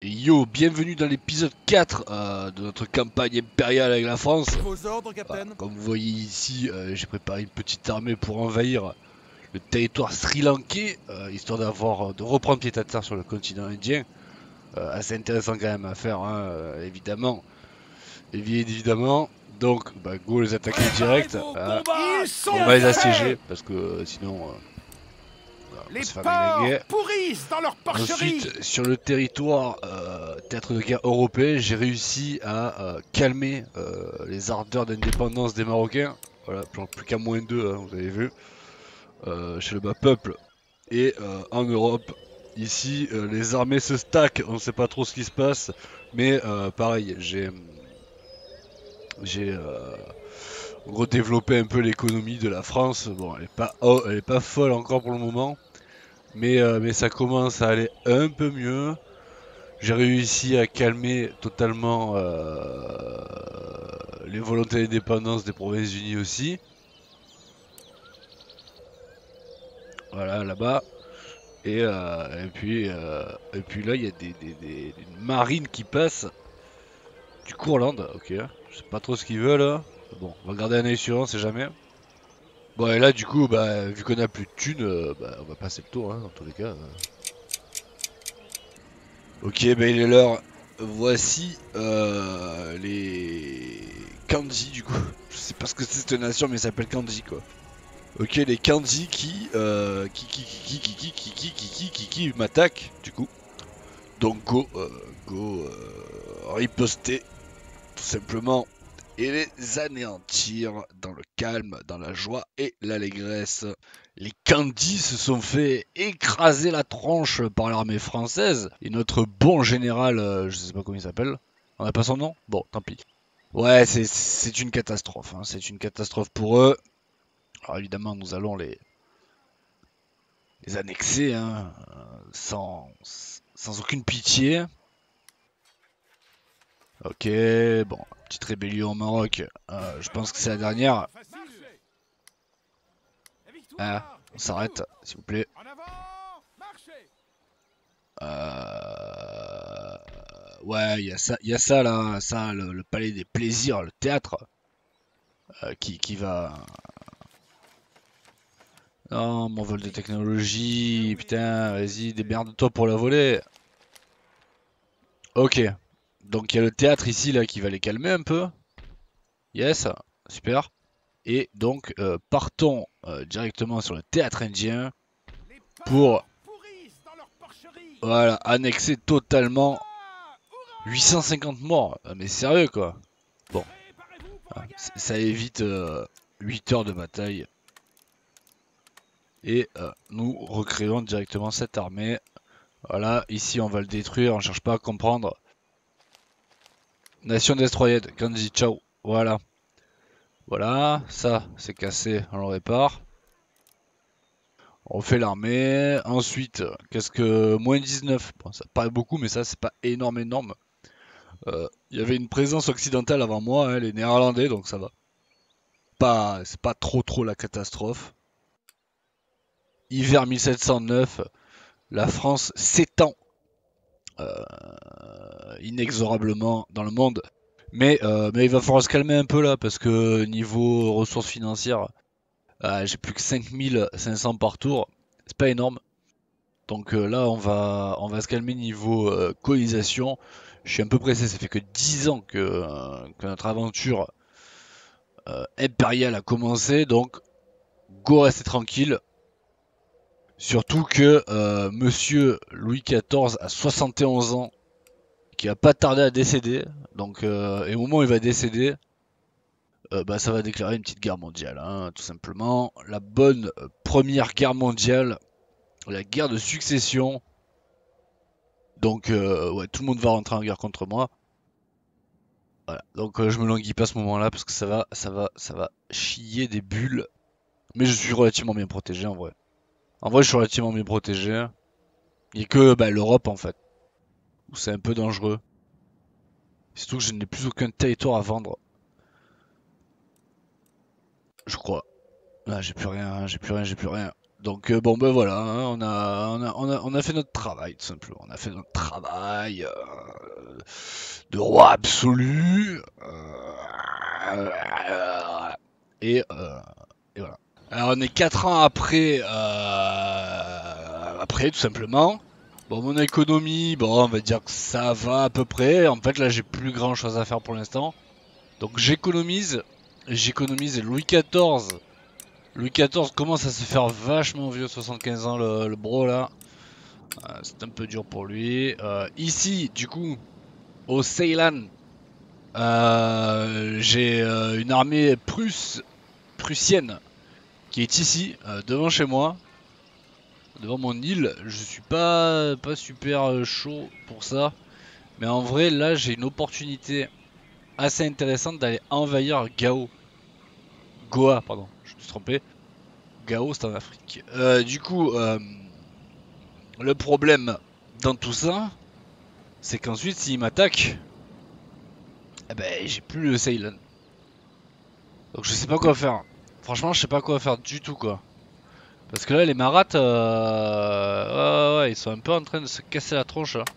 Et yo, bienvenue dans l'épisode 4 de notre campagne impériale avec la France. Vos ordres, capitaine. Comme vous voyez ici, j'ai préparé une petite armée pour envahir le territoire sri-lankais, histoire de reprendre pied à terre sur le continent indien. Assez intéressant quand même à faire, hein, évidemment. Évidemment. Donc, go les attaquer direct. On va les assiéger, parce que sinon... on va Les se faire porcs déglinguer. pourrissent dans leur porcherie. Ensuite, sur le territoire théâtre de guerre européen, j'ai réussi à calmer les ardeurs d'indépendance des Marocains. Voilà, plus qu'à -2, hein, vous avez vu, chez le bas peuple. Et en Europe, ici, les armées se stackent, on ne sait pas trop ce qui se passe. Mais pareil, j'ai redéveloppé un peu l'économie de la France. Bon, elle est pas folle encore pour le moment. Mais ça commence à aller un peu mieux. J'ai réussi à calmer totalement les volontés d'indépendance des Provinces-Unies aussi. Voilà, là-bas. Et puis là, il y a des marines qui passent du Courland. Ok, je sais pas trop ce qu'ils veulent. Hein. Bon, on va garder un œil sur eux, on sait jamais. Bon, et là, du coup, vu qu'on a plus de thunes, on va passer le tour, hein, dans tous les cas. Ok, il est l'heure. Voici les Kanji du coup. Je sais pas ce que c'est cette nation, mais ça s'appelle Kanji quoi. Ok, les Kanji qui m'attaquent du coup. Donc go riposter tout simplement et les anéantir dans le calme, dans la joie et l'allégresse. Les Kandis se sont fait écraser la tronche par l'armée française et notre bon général, je sais pas comment il s'appelle, on n'a pas son nom. Bon, tant pis. Ouais, c'est une catastrophe, hein. C'est une catastrophe pour eux. Alors évidemment, nous allons les annexer, hein, sans aucune pitié. Ok, bon, petite rébellion au Maroc, je pense que c'est la dernière. Ah, on s'arrête, s'il vous plaît. Ouais, il y a ça là, ça, le palais des plaisirs, le théâtre, qui va... Non, mon vol de technologie, putain, vas-y, démerde-toi pour la voler. Ok, donc il y a le théâtre ici là qui va les calmer un peu. Yes, super. Et donc partons directement sur le théâtre indien pour voilà, annexer totalement 850 morts. Mais sérieux quoi. Bon, ça évite 8 heures de bataille. Et nous recréons directement cette armée. Voilà, ici on va le détruire, on cherche pas à comprendre. Nation destroyed, Kanji, ciao. Voilà. Voilà, ça c'est cassé, on le répare. On fait l'armée. Ensuite, qu'est-ce que... -19. Bon, ça paraît beaucoup, mais ça c'est pas énorme. Il y avait une présence occidentale avant moi, hein, les Néerlandais, donc ça va. C'est pas trop la catastrophe. Hiver 1709, la France s'étend inexorablement dans le monde. Mais il va falloir se calmer un peu là, parce que niveau ressources financières, j'ai plus que 5500 par tour. C'est pas énorme. Donc là, on va se calmer niveau colonisation. Je suis un peu pressé, ça fait que 10 ans que notre aventure impériale a commencé. Donc, go rester tranquille. Surtout que Monsieur Louis XIV a 71 ans, qui va pas tarder à décéder. Donc, et au moment où il va décéder, ça va déclarer une petite guerre mondiale, hein, tout simplement. La bonne première guerre mondiale, la guerre de succession. Donc, ouais, tout le monde va rentrer en guerre contre moi. Voilà. Donc, je me languis pas à ce moment-là parce que ça va chier des bulles. Mais je suis relativement bien protégé en vrai. En vrai, je suis relativement bien protégé. Il n'y a que l'Europe en fait, où c'est un peu dangereux. Surtout que je n'ai plus aucun territoire à vendre. Je crois. Là, j'ai plus rien. Donc bon ben voilà, hein, on a fait notre travail tout simplement. On a fait notre travail de roi absolu. Et, euh, et voilà. Alors on est 4 ans après, après tout simplement. Bon mon économie, bon on va dire que ça va à peu près. En fait là j'ai plus grand chose à faire pour l'instant. Donc j'économise Louis XIV. Louis XIV commence à se faire vachement vieux, 75 ans le bro là. C'est un peu dur pour lui. Ici du coup au Ceylan, j'ai une armée prussienne qui est ici, devant chez moi, devant mon île. Je suis pas super chaud pour ça. Mais en vrai, là, j'ai une opportunité assez intéressante d'aller envahir Gao. Goa, pardon, je me suis trompé. Gao, c'est en Afrique. Du coup, le problème dans tout ça, c'est qu'ensuite, s'ils m'attaquent, eh ben, j'ai plus le Ceylan. Donc je sais pas quoi faire. Franchement, je sais pas quoi faire du tout, quoi. Parce que là, les Maraths, ouais, ils sont un peu en train de se casser la tronche, là.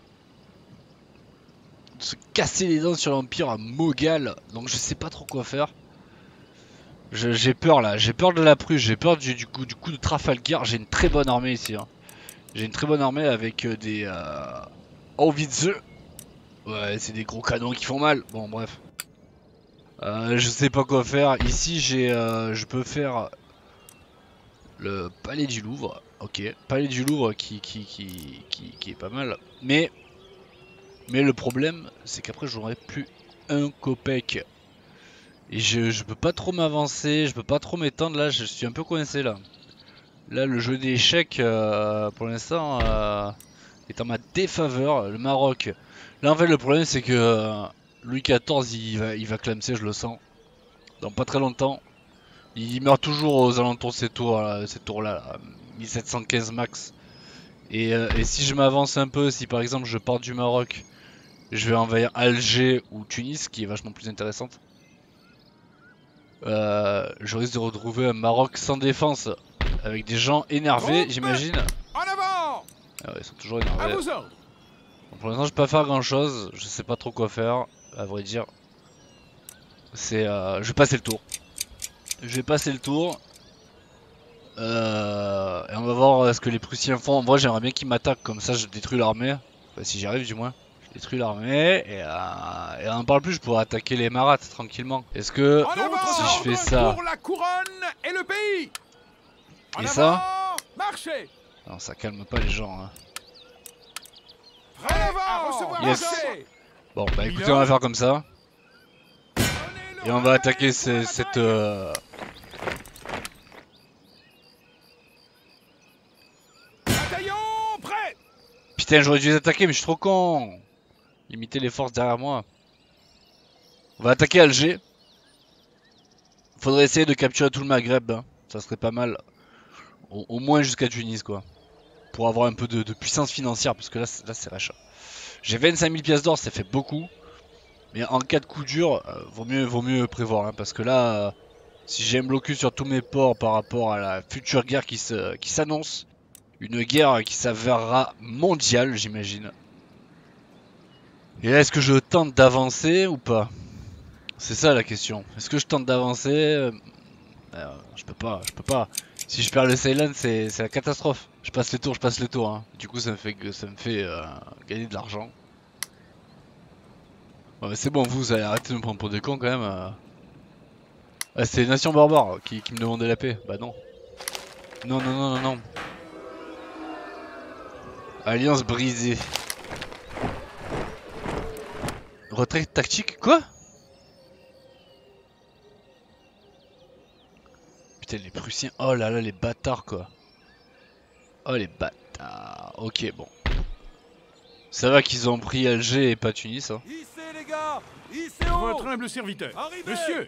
De se casser les dents sur l'Empire Mogal. Donc je sais pas trop quoi faire. J'ai peur, là. J'ai peur de la Prusse. J'ai peur du coup de Trafalgar. J'ai une très bonne armée ici, hein. J'ai une très bonne armée avec des Howitzer. Ouais, c'est des gros canons qui font mal. Bon, bref. Je sais pas quoi faire. Ici, je peux faire le palais du Louvre. Ok, palais du Louvre qui est pas mal. Mais le problème, c'est qu'après, j'aurai plus un copec. Et je peux pas trop m'avancer, je peux pas trop m'étendre. Là, je suis un peu coincé là. Là, le jeu d'échecs, pour l'instant, est en ma défaveur. Le Maroc. Là, en fait, le problème, c'est que Louis XIV, il va clamser, je le sens. Dans pas très longtemps. Il meurt toujours aux alentours de ces tours-là, là, 1715 max. Et si je m'avance un peu, si par exemple je pars du Maroc, je vais envahir Alger ou Tunis, qui est vachement plus intéressante. Je risque de retrouver un Maroc sans défense, avec des gens énervés, j'imagine. En avant! Ah ouais, ils sont toujours À énervés. vos ordres! Bon, pour l'instant, je peux pas faire grand chose, je sais pas trop quoi faire, à vrai dire. Je vais passer le tour. Je vais passer le tour. Et on va voir ce que les Prussiens font. Moi, j'aimerais bien qu'ils m'attaquent, comme ça je détruis l'armée. Enfin, si j'y arrive, du moins. Je détruis l'armée et on en parle plus, je pourrais attaquer les Maraths tranquillement. Est-ce que En avant! si je fais ça Pour la couronne et le pays! En et avant! ça, Marchez! non, ça calme pas les gens, hein. Prêt à recevoir Yes. marcher! Bon, bah écoutez, on va faire comme ça. Et on va attaquer cette... Bataillon prêt! Putain, j'aurais dû les attaquer, mais je suis trop con. Limiter les forces derrière moi. On va attaquer Alger. Faudrait essayer de capturer tout le Maghreb, hein. Ça serait pas mal. Au moins jusqu'à Tunis, quoi. Pour avoir un peu de puissance financière, parce que là c'est rachat. J'ai 25 000 pièces d'or, ça fait beaucoup. Mais en cas de coup dur, vaut mieux prévoir, hein, parce que là, si j'ai un blocus sur tous mes ports par rapport à la future guerre qui s'annonce, une guerre qui s'avérera mondiale, j'imagine. Et là, est-ce que je tente d'avancer ou pas? C'est ça la question. Est-ce que je tente d'avancer? Je peux pas, je peux pas. Si je perds le Ceylan, c'est la catastrophe. Je passe les tours, hein. Du coup, ça me fait gagner de l'argent. Ouais, c'est bon, vous allez arrêter de me prendre pour des cons quand même. Ah, c'est les nations barbares qui me demandaient la paix. Bah non. Non, non, non, non, non. Alliance brisée. Retraite tactique? Quoi? Putain, les Prussiens. Oh là là, les bâtards, quoi. Oh, les bâtards. Ok, bon. Ça va qu'ils ont pris Alger et pas Tunis, hein. Hissez les gars! Hissez haut! Votre humble serviteur. Arrivez! Monsieur,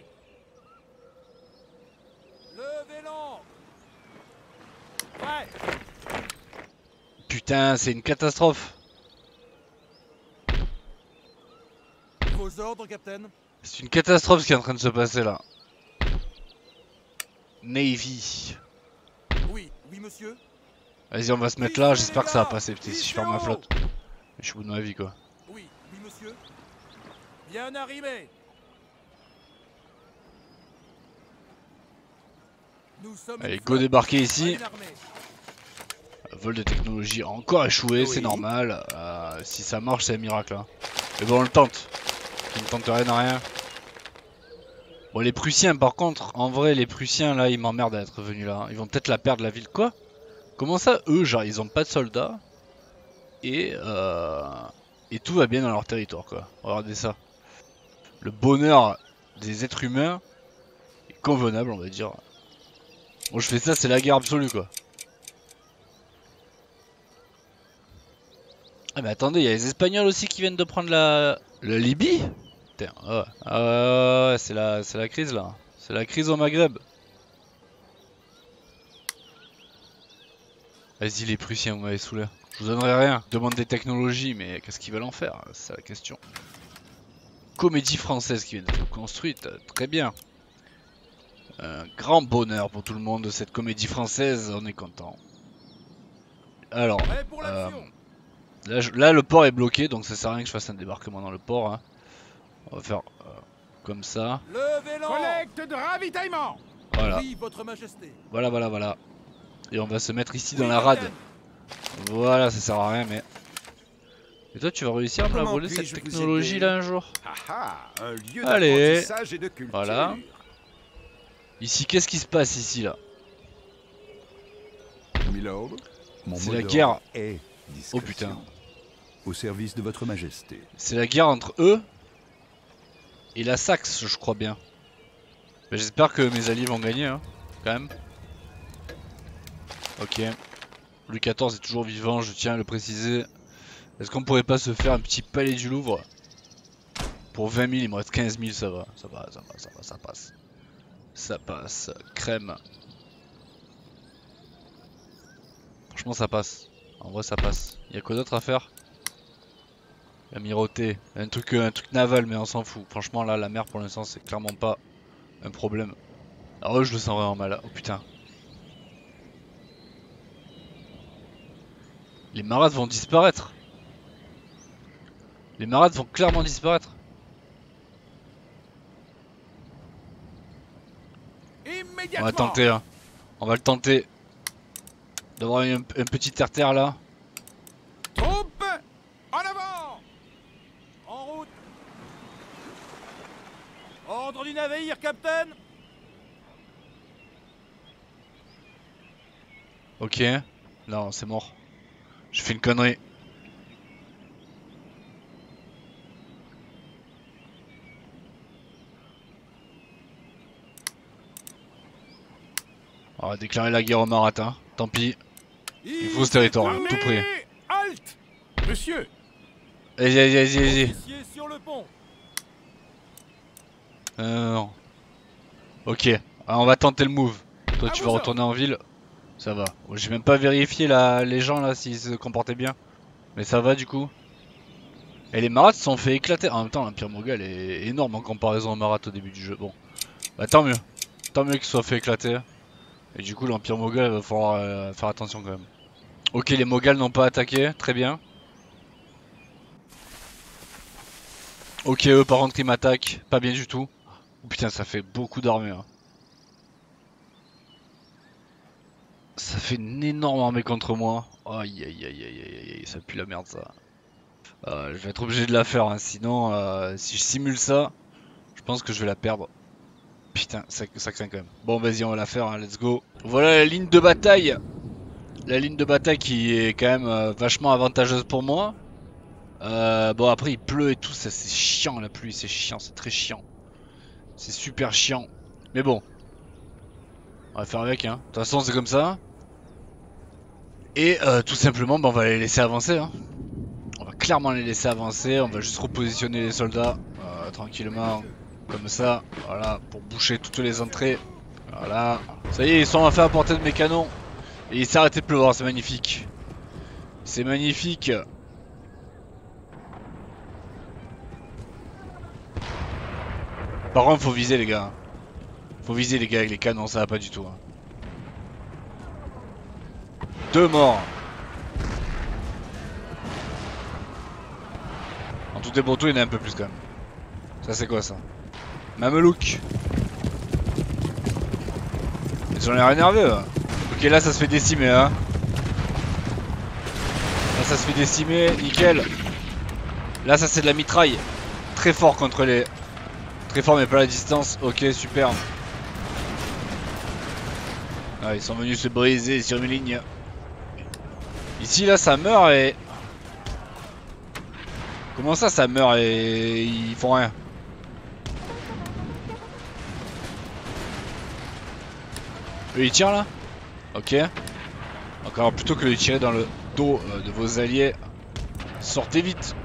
Levez l'ancre! Prêt! Putain, c'est une catastrophe. Vos ordres, capitaine? C'est une catastrophe ce qui est en train de se passer là. Navy. Oui, monsieur. Vas-y, on va se mettre là, j'espère que ça va passer, putain, si je perds ma flotte. Je suis au bout de ma vie, quoi. Oui, monsieur. Bien arrimé. Nous sommes Allez, une go flotte débarquer ici. bien armée. Vol de technologie a encore échoué, Oui. c'est normal. Si ça marche, c'est un miracle. Hein. Mais bon, on le tente. Qui ne tente rien à rien. Bon, les Prussiens, par contre, en vrai, les Prussiens, là, ils m'emmerdent d'être venus là. Ils vont peut-être la perdre, la ville. Quoi? Comment ça, eux, genre, ils ont pas de soldats et tout va bien dans leur territoire, quoi. Regardez ça. Le bonheur des êtres humains est convenable, on va dire. Bon, je fais ça, c'est la guerre absolue, quoi. Ah mais attendez, il y a les Espagnols aussi qui viennent de prendre la Libye. Putain, ouais. Ouais, c'est la crise là. C'est la crise au Maghreb. Vas-y les Prussiens, vous m'avez saoulé. Je vous donnerai rien. Je demande des technologies, mais qu'est-ce qu'ils veulent en faire? C'est la question. Comédie française qui vient d'être construite, très bien. Un grand bonheur pour tout le monde de cette comédie française, on est content. Alors, Prêt pour l'action. là, le port est bloqué, donc ça sert à rien que je fasse un débarquement dans le port. Hein. On va faire comme ça. Levez l'an. Collecte de ravitaillement. Voilà. Oui, votre majesté. Voilà. Et on va se mettre ici dans Oui, la rade. capitaine. Voilà, ça sert à rien, mais... Et toi, tu vas réussir à me la Comment voler, puis-je cette vous technologie aider? là, un jour? Un lieu Allez. d'apprentissage et de culture. Voilà. Ici, qu'est-ce qui se passe ici, là? Milord, mon C'est mot la d'ordre guerre. est Oh discrétion. putain. Au service de votre majesté. C'est la guerre entre eux et la Saxe, je crois bien. Ben, j'espère que mes alliés vont gagner, hein, quand même. Ok. Louis XIV est toujours vivant, je tiens à le préciser. Est-ce qu'on pourrait pas se faire un petit palais du Louvre? Pour 20 000, il me reste 15 000, ça va. Ça passe. Ça passe. Crème. Franchement, ça passe. En vrai, ça passe. Il y a quoi d'autre à faire? Amirauté. Un truc naval, mais on s'en fout. Franchement, là, la mer, pour l'instant, c'est clairement pas un problème. Ah ouais, je le sens vraiment mal. Oh putain. Les marades vont disparaître. Les marades vont clairement disparaître. Immédiatement. On va tenter, hein. On va le tenter. D'avoir un petit terre-terre là. Troupes, en avant. En route. Ordre du navire, capitaine. Ok. Non, c'est mort. J'ai fait une connerie. On va déclarer la guerre aux marats. Tant pis. Il faut ce territoire, hein, tout près. Halte. Monsieur. Vas-y. Officier sur le pont. Non. Ok. Alors, on va tenter le move. Toi, tu vas vos retourner en ville. Ça va. Bon, j'ai même pas vérifié les gens là s'ils se comportaient bien. Mais ça va du coup. Et les marats se sont fait éclater. En même temps, l'Empire Moghol est énorme en comparaison aux marats au début du jeu. Bon. Bah tant mieux. Tant mieux qu'ils se soient fait éclater. Et du coup, l'Empire Moghol va falloir faire attention quand même. Ok, les Moghols n'ont pas attaqué. Très bien. Ok, eux par contre ils m'attaquent. Pas bien du tout. Oh, putain, ça fait beaucoup d'armées. Hein. Ça fait une énorme armée contre moi. Aïe, ça pue la merde ça. Je vais être obligé de la faire, hein. Sinon si je simule ça, je pense que je vais la perdre. Putain, ça craint quand même. Bon vas-y, on va la faire, hein. Let's go. Voilà la ligne de bataille. La ligne de bataille qui est quand même vachement avantageuse pour moi. Bon après il pleut et tout, ça c'est chiant la pluie, c'est chiant, c'est très chiant. C'est super chiant. Mais bon. On va faire avec, hein. De toute façon c'est comme ça. Et tout simplement on va les laisser avancer, hein. On va clairement les laisser avancer, on va juste repositionner les soldats tranquillement, comme ça, voilà, pour boucher toutes les entrées. Voilà, ça y est, ils sont enfin à portée de mes canons. Et il s'est arrêté de pleuvoir, c'est magnifique. C'est magnifique. Par contre, faut viser les gars. Faut viser les gars avec les canons, ça va pas du tout. Hein. 2 morts. En tout et pour tout, il y en a un peu plus quand même. Ça c'est quoi ça? Mamelouk. Ils ont l'air énervés. Ok, là ça se fait décimer hein. Là ça se fait décimer, nickel. Là ça c'est de la mitraille. Très fort contre les... Très fort mais pas à la distance. Ok, super. Ah, ils sont venus se briser sur une ligne. Ici là ça meurt et... Comment ça meurt et ils font rien? Eux ils tirent là? Ok. Donc alors plutôt que de tirer dans le dos de vos alliés, sortez vite.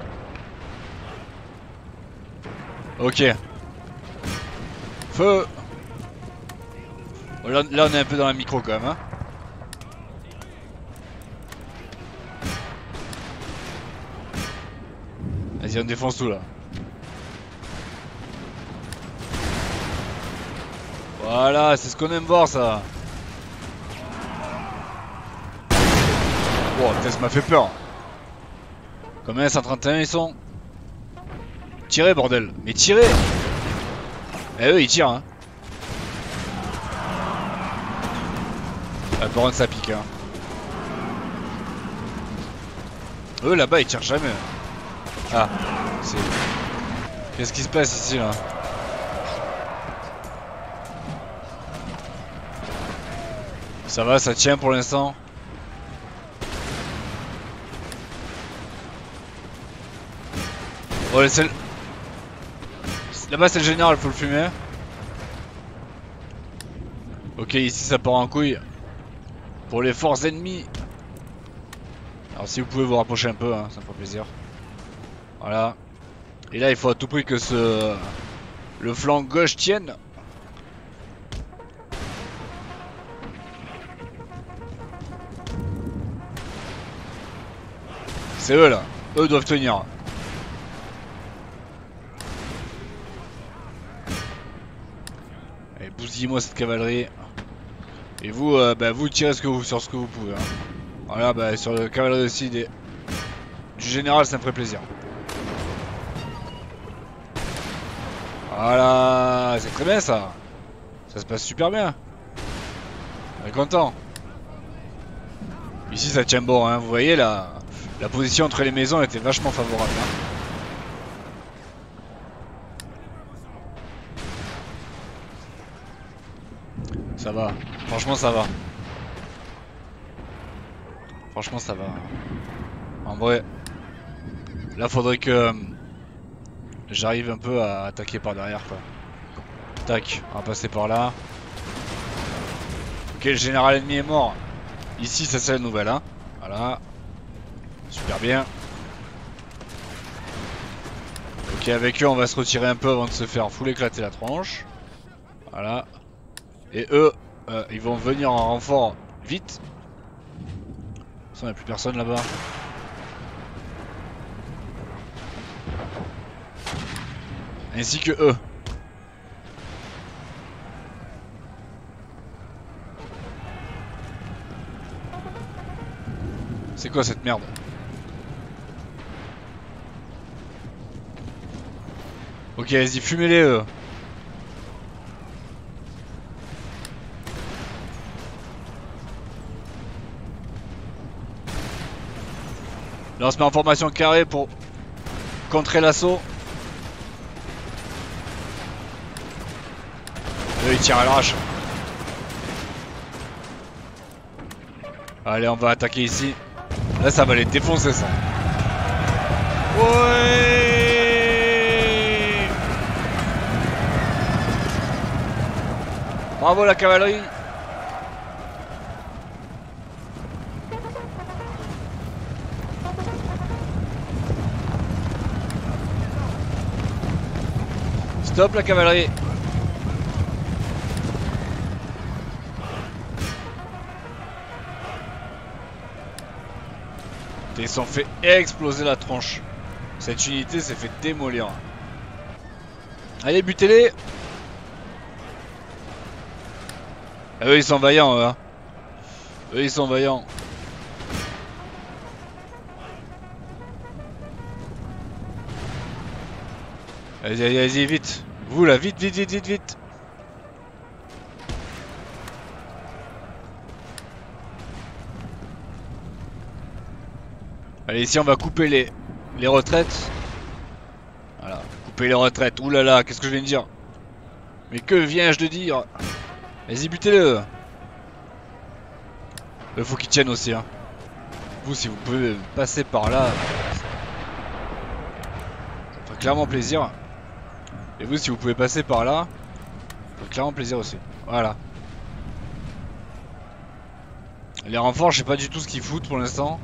Ok. Feu. Bon, là on est un peu dans la micro quand même hein. Vas-y on défonce tout là. Voilà, c'est ce qu'on aime voir ça. Oh putain ça m'a fait peur. Combien 131 ils sont? Tirez bordel. Mais tirez. Eh eux ils tirent hein. Ah par contre ça pique hein. Eux là-bas ils tirent jamais. Ah c'est... Qu'est-ce qui se passe ici là? Ça va, ça tient pour l'instant. Oh, c'est... Là-bas c'est le général, faut le fumer. Ok, ici ça part en couille. Pour les forces ennemies. Alors si vous pouvez vous rapprocher un peu, hein, ça me fait plaisir. Voilà. Et là il faut à tout prix que le flanc gauche tienne. C'est eux là, eux doivent tenir. Allez, bousillez-moi cette cavalerie. Et vous, vous tirez sur ce que vous pouvez. Hein. Voilà, bah sur le cavalerie aussi du général, ça me ferait plaisir. Voilà, c'est très bien ça. Ça se passe super bien. On est content. Ici ça tient bon, hein. Vous voyez là. La position entre les maisons était vachement favorable. Hein. Ça va. Franchement ça va. Franchement ça va. En vrai. Là faudrait que j'arrive un peu à attaquer par derrière quoi. Tac, on va passer par là. Ok, le général ennemi est mort. Ici ça c'est la nouvelle hein. Voilà. Super bien. Ok, avec eux on va se retirer un peu avant de se faire full éclater la tronche. Voilà. Et eux, ils vont venir en renfort vite. Il n'y a plus personne là-bas. Ainsi que eux. C'est quoi cette merde? Ok, vas-y, fumez-les eux. Là on se met en formation carrée pour contrer l'assaut. Eux ils tirent à l'arrache. Allez on va attaquer ici. Là ça va les défoncer ça. Ouais. Bravo la cavalerie. Stop la cavalerie. Ils sont fait exploser la tronche. Cette unité s'est fait démolir. Allez, butez-les. Ah, eux ils sont vaillants eux, hein. Eux ils sont vaillants. Vas-y, vas-y, vite. Vous là, vite, vite, vite, vite, vite. Allez, ici on va couper les retraites. Voilà, couper les retraites. Ouh là là, qu'est-ce que je viens de dire? Mais que viens-je de dire? Vas-y, butez-le. Il faut qu'il tienne aussi, hein. Vous, si vous pouvez passer par là, ça ferait clairement plaisir. Et vous, si vous pouvez passer par là, ça ferait clairement plaisir aussi. Voilà. Les renforts, je sais pas du tout ce qu'ils foutent pour l'instant.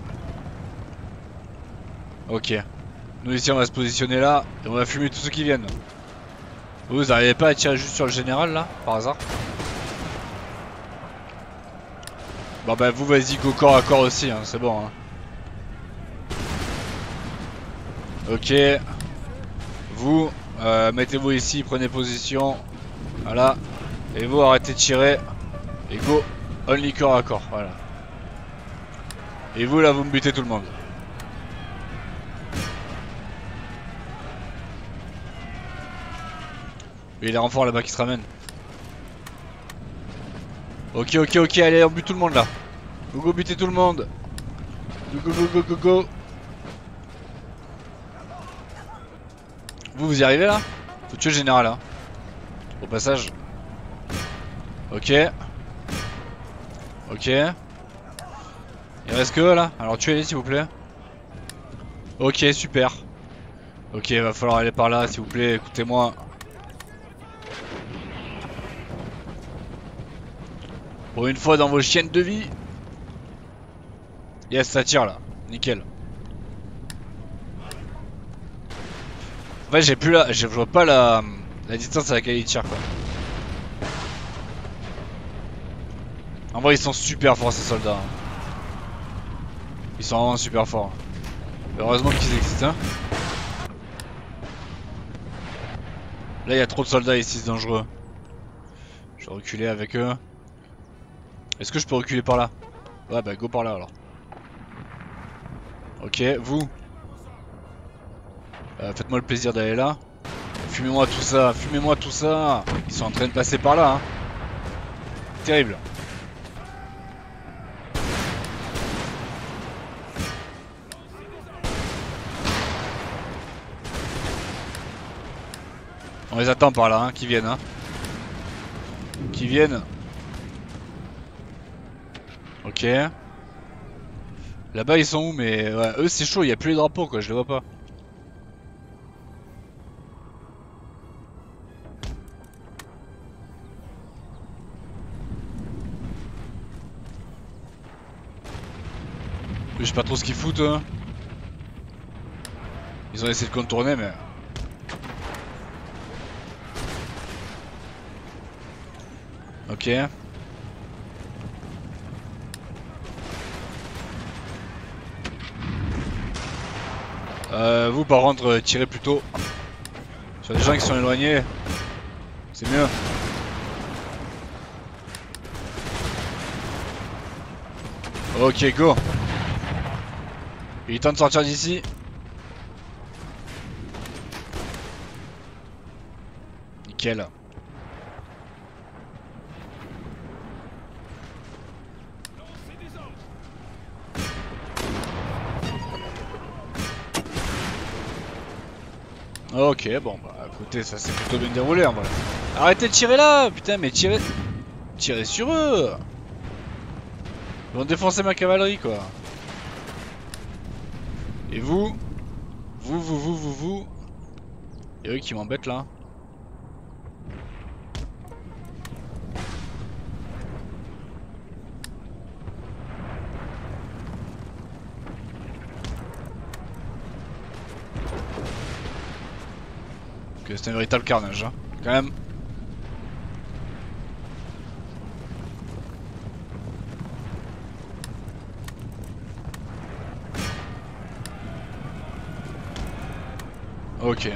Ok. Nous ici, on va se positionner là et on va fumer tous ceux qui viennent. Vous n'arrivez pas à tirer juste sur le général là, par hasard? Bon bah vous vas-y go corps à corps aussi, hein, c'est bon. Hein. Ok. Vous, mettez-vous ici, prenez position. Voilà. Et vous arrêtez de tirer. Et go, only corps à corps, voilà. Et vous là, vous me butez tout le monde. Et les renforts là-bas qui se ramènent. Ok, ok, ok, allez, on bute tout le monde là. Go, go, butez tout le monde. Go, go, go, go, go, go. Vous y arrivez là? Faut tuer le général hein. Au passage. Ok. Ok. Il reste que eux là. Alors tuez-les s'il vous plaît. Ok, super. Ok, va falloir aller par là s'il vous plaît, écoutez-moi. Pour une fois dans vos chaînes de vie. Yes, ça tire là. Nickel. En fait, j'ai plus la. Je vois pas la distance à laquelle il tire quoi. En vrai, ils sont super forts ces soldats. Ils sont vraiment super forts. Heureusement qu'ils existent. Hein. Là, il y a trop de soldats ici, c'est dangereux. Je vais reculer avec eux. Est-ce que je peux reculer par là? Ouais, bah go par là alors. Ok, vous. Faites-moi le plaisir d'aller là. Fumez-moi tout ça, fumez-moi tout ça. Ils sont en train de passer par là. Hein. Terrible. On les attend par là, hein, qu'ils viennent. Hein. Qu'ils viennent. Ok. Là-bas ils sont où? Mais ouais, eux c'est chaud, il n'y a plus les drapeaux quoi, je les vois pas. Je sais pas trop ce qu'ils foutent. Hein. Ils ont essayé de contourner mais... Ok. Vous par contre tirez plutôt sur les gens qui sont éloignés. C'est mieux. Ok go. Il est temps de sortir d'ici. Nickel. Ok, bon bah écoutez, ça s'est plutôt bien déroulé en vrai. Arrêtez de tirer là, putain, mais tirez... Tirez sur eux. Ils vont défoncer ma cavalerie quoi. Et vous? Vous. Y'a eux qui m'embêtent là. C'est un véritable carnage, hein, quand même. Ok.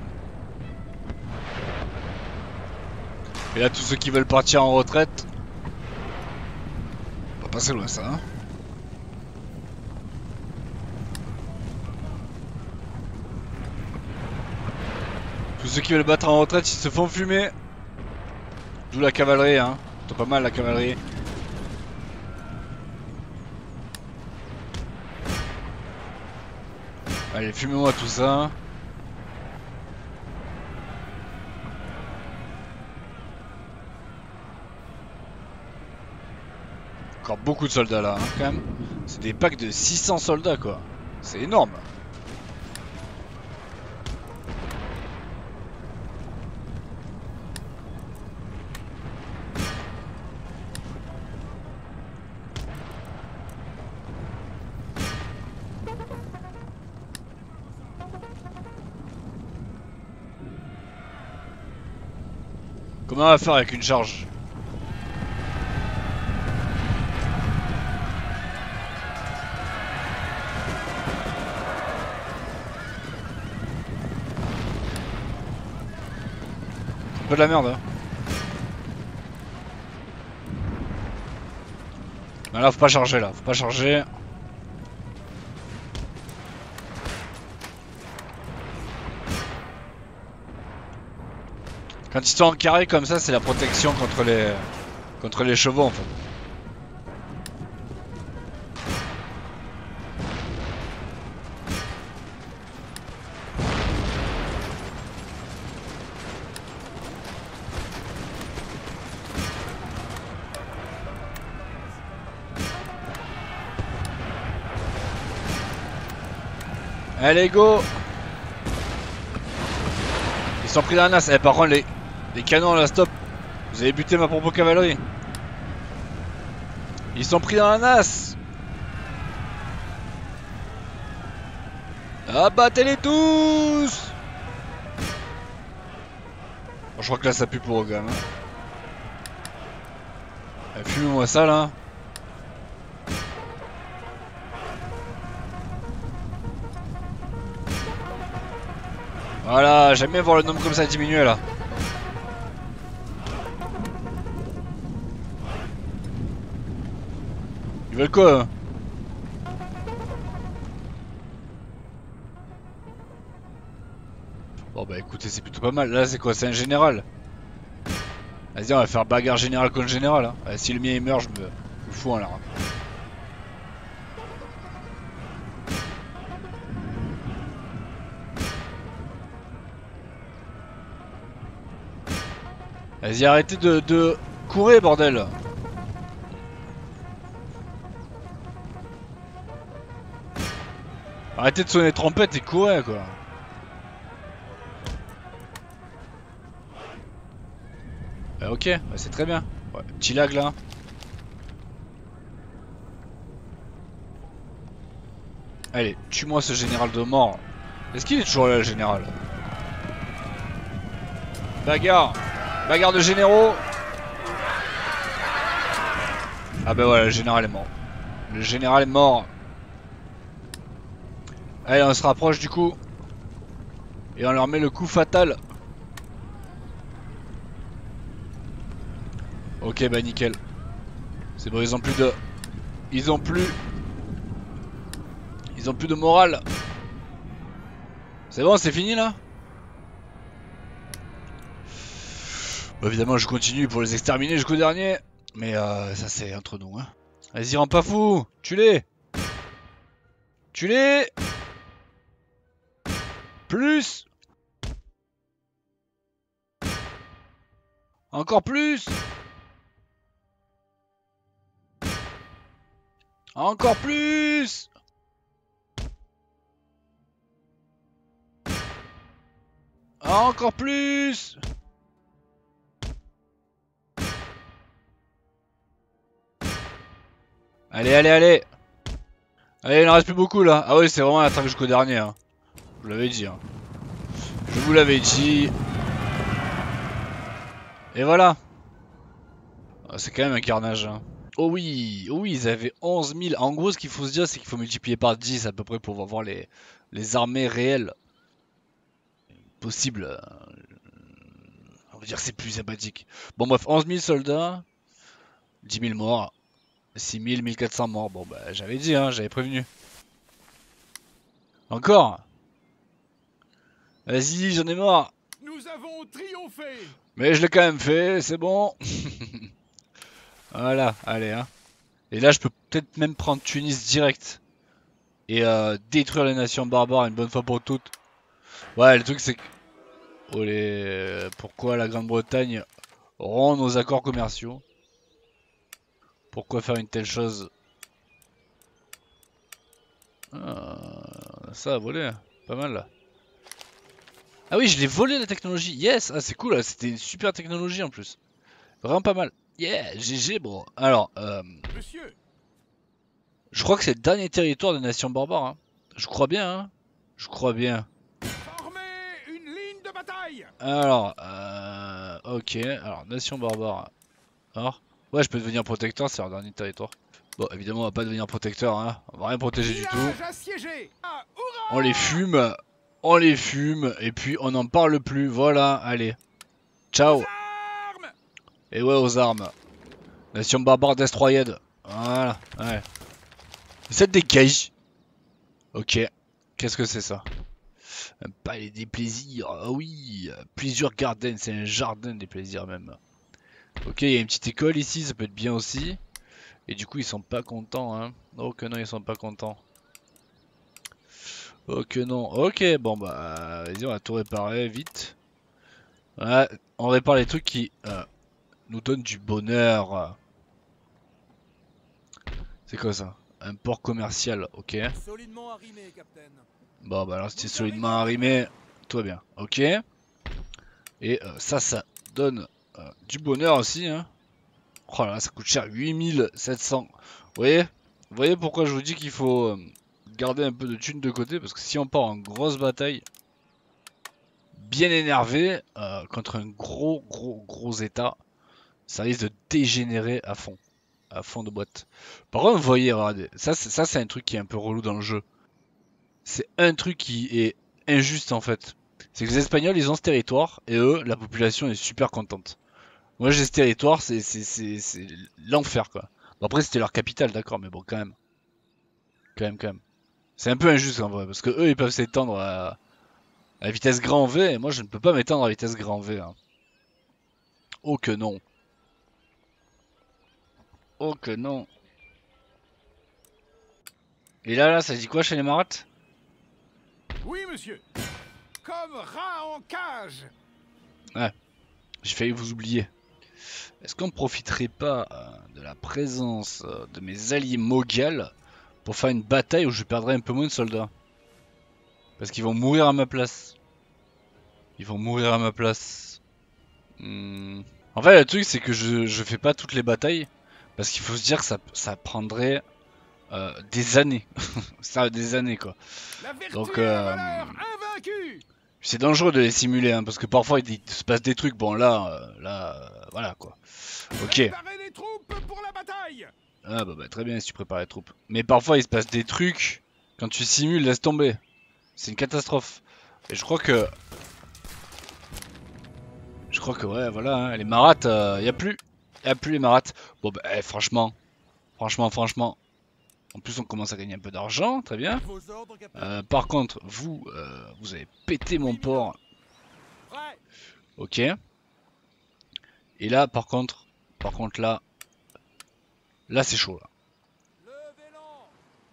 Et là, tous ceux qui veulent partir en retraite, on va passer loin ça, hein. Tous ceux qui veulent battre en retraite, ils se font fumer. D'où la cavalerie, hein. T'as pas mal la cavalerie. Allez, fumez-moi tout ça. Encore beaucoup de soldats là, hein, quand même. C'est des packs de 600 soldats quoi. C'est énorme. Comment on va faire avec une charge? Un peu de la merde hein. Mais là faut pas charger là, faut pas charger. Quand ils sont en carré comme ça, c'est la protection contre les chevaux en fait. Allez go! Ils sont pris dans la nasse. Eh par contre les canons là stop. Vous avez buté ma propre cavalerie. Ils sont pris dans la nasse. Abattez-les tous! Bon, je crois que là ça pue pour eux quand même. Eh, fumez-moi ça là. Voilà, j'aime bien voir le nombre comme ça diminuer là. Ils veulent quoi eux? Bon bah écoutez, c'est plutôt pas mal. Là c'est quoi? C'est un général. Vas-y, on va faire bagarre général contre général. Hein. Ouais, si le mien il meurt, je me fous en l'air. Vas-y, arrêtez de courir, bordel. Arrêtez de sonner trompette et courir, quoi. Ok, bah, c'est très bien. Ouais, petit lag là. Allez, tue-moi ce général de mort. Est-ce qu'il est toujours là, le général? Bagarre. Bagarre de généraux. Ah bah voilà, le général est mort. Le général est mort. Allez, on se rapproche du coup. Et on leur met le coup fatal. Ok, bah nickel. C'est bon, ils ont plus de... Ils ont plus de morale. C'est bon, c'est fini là? Bon, évidemment, je continue pour les exterminer jusqu'au dernier. Mais ça, c'est entre nous. Hein. Vas-y, rends pas fou. Tue-les. Tue-les. Plus. Encore plus. Encore plus. Encore plus. Allez, allez, allez. Allez, il en reste plus beaucoup là. Ah oui, c'est vraiment l'attaque jusqu'au dernier. Hein. Je vous l'avais dit. Hein. Je vous l'avais dit. Et voilà. C'est quand même un carnage. Hein. Oh oui, ils avaient 11 000. En gros, ce qu'il faut se dire, c'est qu'il faut multiplier par 10 à peu près pour voir les armées réelles possibles. On va dire que c'est plus sympathique. Bon bref, 11 000 soldats, 10 000 morts, 6 000, 1400 morts. Bon bah j'avais dit, hein, j'avais prévenu. Encore. Vas-y, j'en ai marre. Nous avons triomphé. Mais je l'ai quand même fait, c'est bon. Voilà, allez hein. Et là je peux peut-être même prendre Tunis direct. Et détruire les nations barbares une bonne fois pour toutes. Ouais, le truc c'est que... Oh, pourquoi la Grande-Bretagne rompt nos accords commerciaux? Pourquoi faire une telle chose? Ça a volé, pas mal là. Ah oui, je l'ai volé la technologie. Yes, ah c'est cool là, c'était une super technologie en plus. Vraiment pas mal. Yeah, GG, bon. Alors, Monsieur, je crois que c'est le dernier territoire des nations barbares. Hein. Je crois bien, hein. Je crois bien. formez une ligne de bataille. Alors, ok. Alors, nation barbare. Alors, ouais, je peux devenir protecteur, c'est leur dernier territoire. Bon, évidemment, on va pas devenir protecteur, hein. On va rien protéger du tout. Village assiégé. Ah, hurrah. On les fume, et puis on n'en parle plus. Voilà, allez. Ciao. Armes. Et ouais, aux armes. Nation barbare destroyed. Voilà, ouais. C'est des cages. Ok. Qu'est-ce que c'est ça? Un palais des plaisirs. Ah oui. Plusieurs gardens. C'est un jardin des plaisirs même. Ok, il y a une petite école ici. Ça peut être bien aussi. Et du coup, ils sont pas contents. Hein. Oh que non, ils sont pas contents. Oh que non. Ok, bon bah. Vas-y, on va tout réparer vite. Ouais, on répare les trucs qui nous donnent du bonheur. C'est quoi ça? Un port commercial, ok. Solidement arrimé, capitaine. Bon bah alors c'était solidement arrimé, tout va bien, ok. Et ça donne du bonheur aussi, hein. Oh là là, ça coûte cher, 8700. Vous voyez pourquoi je vous dis qu'il faut garder un peu de thunes de côté, parce que si on part en grosse bataille, bien énervé, contre un gros état, ça risque de dégénérer à fond de boîte. Par contre, vous voyez, regardez, ça c'est un truc qui est un peu relou dans le jeu. C'est un truc qui est injuste en fait. C'est que les Espagnols ils ont ce territoire et eux, la population est super contente. Moi j'ai ce territoire, c'est l'enfer quoi. Bon, après c'était leur capitale, d'accord, mais bon quand même. Quand même. C'est un peu injuste en vrai, parce que eux ils peuvent s'étendre à vitesse grand V et moi je ne peux pas m'étendre à vitesse grand V. Hein. Oh que non. Oh que non. Et là, ça dit quoi chez les Maraths? Oui, monsieur. Comme rat en cage. Ouais, j'ai failli vous oublier. Est-ce qu'on ne profiterait pas de la présence de mes alliés Moghals pour faire une bataille où je perdrai un peu moins de soldats? Parce qu'ils vont mourir à ma place. Ils vont mourir à ma place. En fait, le truc, c'est que je fais pas toutes les batailles. Parce qu'il faut se dire que ça prendrait des années. Ça, des années quoi. La vertu Donc, et la valeur invaincue. c'est dangereux de les simuler, hein, parce que parfois il se passe des trucs. Bon, là, voilà quoi. Ok. Préparez les troupes pour la bataille. Ah bah très bien si tu prépares les troupes. Mais parfois il se passe des trucs. Quand tu simules, laisse tomber. C'est une catastrophe. Et je crois que... ouais, voilà, hein, les Maraths, y a plus les Maraths. Bon bah franchement. En plus on commence à gagner un peu d'argent, très bien. Vos ordres, capitaine. Par contre, vous avez pété mon port. Prêt. Ok. Et là, par contre là c'est chaud là. Levez l'an.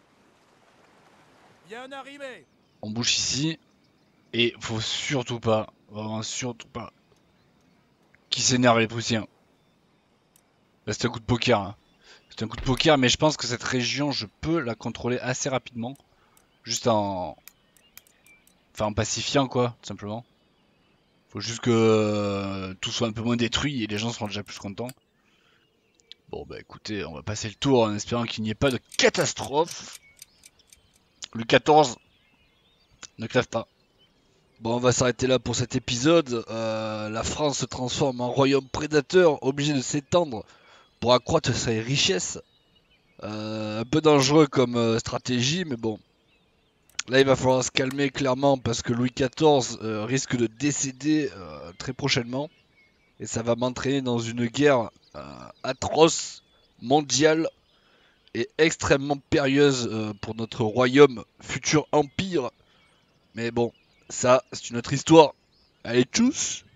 Bien arrimé. On bouge ici. Et faut surtout pas, vraiment surtout pas, qui s'énerve les Prussiens. Là c'est un coup de poker. Hein. C'est un coup de poker, mais je pense que cette région, je peux la contrôler assez rapidement. Juste en... Enfin en pacifiant quoi, tout simplement. Faut juste que tout soit un peu moins détruit et les gens seront déjà plus contents. Bon bah écoutez, on va passer le tour en espérant qu'il n'y ait pas de catastrophe. Louis XIV, ne crève pas. Bon, on va s'arrêter là pour cet épisode. La France se transforme en royaume prédateur, obligé de s'étendre pour accroître ses richesses. Un peu dangereux comme stratégie, mais bon. Là, il va falloir se calmer clairement parce que Louis XIV risque de décéder très prochainement. Et ça va m'entraîner dans une guerre atroce, mondiale et extrêmement périlleuse pour notre royaume, futur empire. Mais bon, ça, c'est une autre histoire. Allez, tchuss!